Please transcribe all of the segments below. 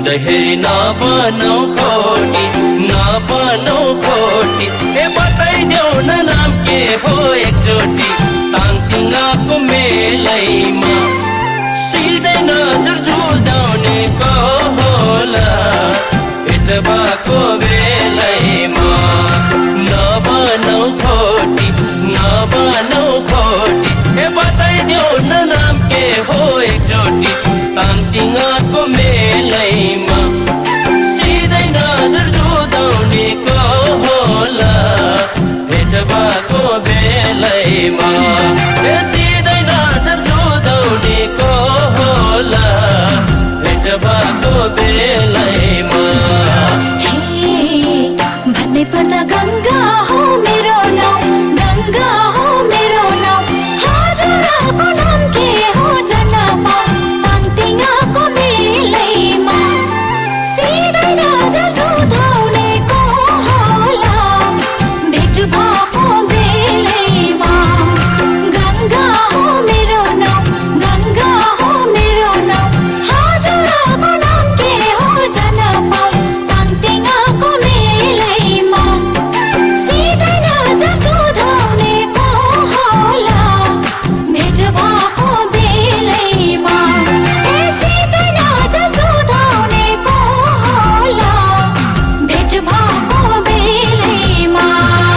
सिधै हेरी नबनौ खोटी ए बताइदेऊ न नाम के हो एकचोटि ताङतिङको मेलैमा सिधै नजर जुदाउने को होला भेट भएको बेलैमा नबनौ खोटी ए बताइदेऊ न नाम के हो एकचोटि ताङतिङको मेलैमा सिधै नजर जुदाउने को होला भेट भएको बेलैमा सिधै नजर जुदाउने को होला भेट भएको बेलैमा भन्नै पर्दा गङ्गा हो मेरो नाउँ गङ्गा हो मेरो नाउँ हजुरको नाम के हो जन पाऊँ ताङतिङको मेलैमा सिधै नजर जुदाउने को होला भेट भएको बेलैमा गङ्गा हो मेरो नाउँ गङ्गा हो मेरो नाउँ हजुरको नाम के हो जन पाऊँ ताङतिङको मेलैमा सिधै नजर जुदाउने को होला भेट भएको बेलैमा सिधै नजर जुदाउने को होला भेट भएको बेलैमा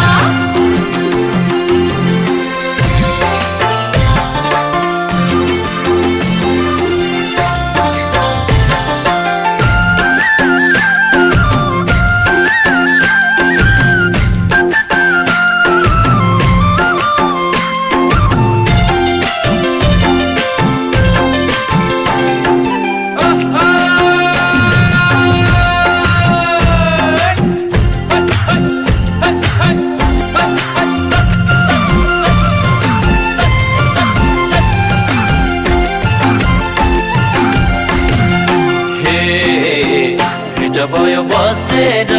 भयो बसेर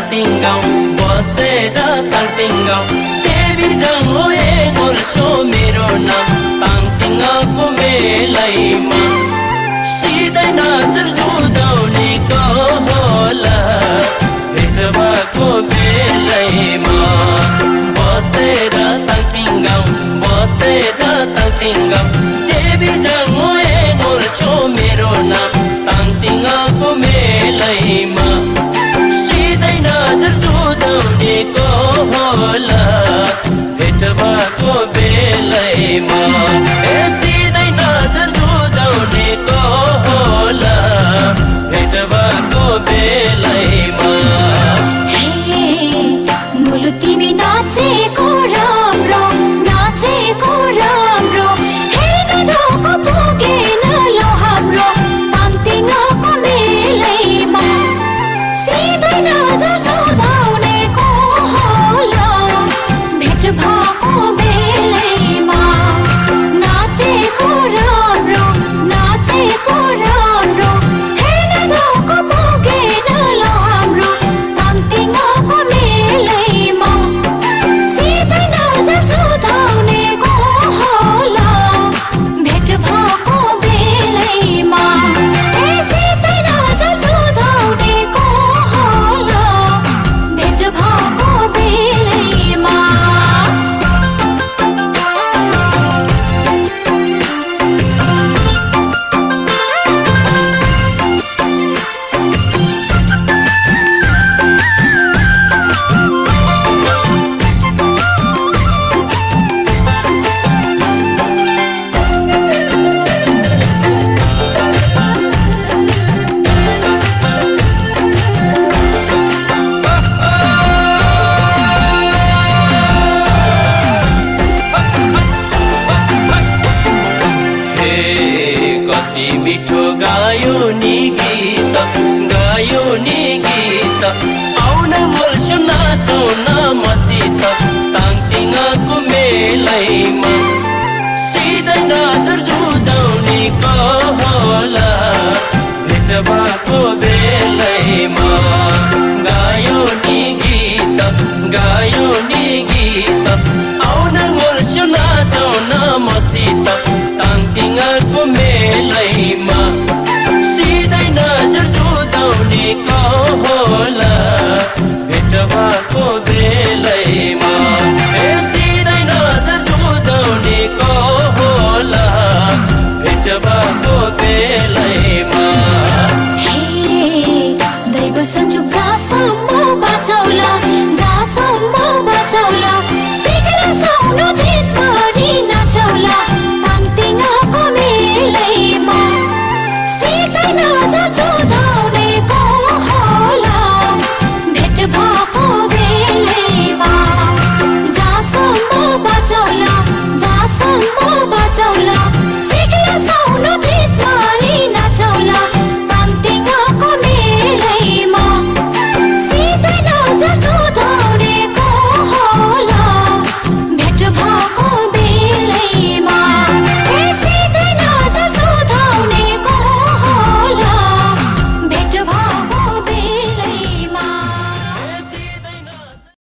ताङतिङ गाउँ देवी जङ्गो ए गोर्सो मेरो नाम ताङतिङको मेलैमा सिधै नजर जुदाउने को होला भेट भएको बेलैमा बसेर ताङतिङ गाउँ देवी जङ्गो ए गोर्सो मेरो नाम ताङतिङको मेलैमा सिधै नजर जुदाउने को होला भेट भएको बेलैमा सिधै नजर जुदाउने को होला भेट भएको बेलैमा मुलु तिमी नाचेको राम्रो हेर्न ढोको पुगेन लो हाम्रो ताङतिङको मेलैमा सिधै नजर जुदाउने को होला भेट भएको बेलैमा नाचेको राम्रो हेर्न ढोको पुगेन लो हाम्रो ताङतिङको मेलैमा सिधै नजर जुदाउने को होला भेट भएको बेलैमा सिधै नजर जुदाउने को होला भेट भएको बेलैमा कति मिठो गायो नि गीत आउन मोर्छु नाचौ न मसित ताङतिङको मेलैमा सिधै नजर जुदाउने को होला भेट भएको बेलैमा गायो नि गीत आउन मोर्छु नाचौ न मसित ताङतिङको मेलैमा